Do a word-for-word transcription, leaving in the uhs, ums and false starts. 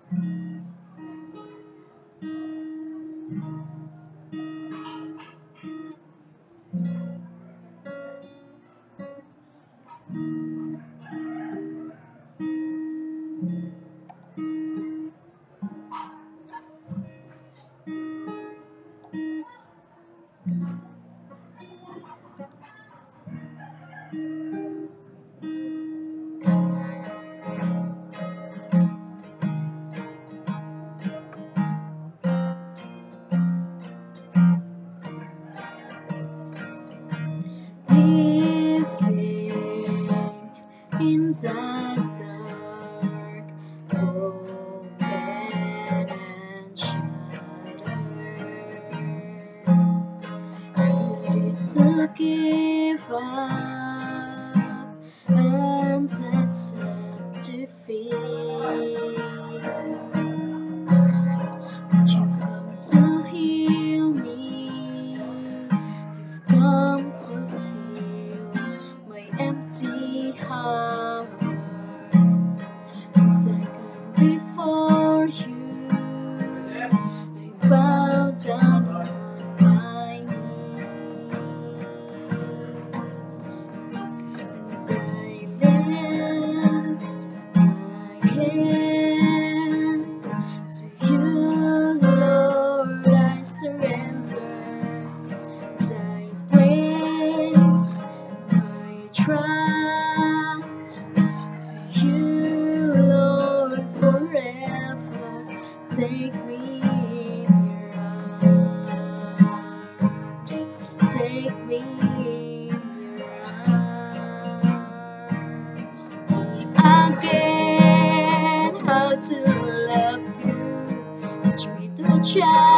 Inside dark, broken and shattered, ready to give up and accept defeat. But you've come to heal me, you've come to fill my empty heart. As I come before you, I bow down on my knees, and I lift my hands to you, Lord. I surrender, and I place my trust to you, Lord, forever. Take me in your arms, take me in your arms. Again, how to love you, treat the child.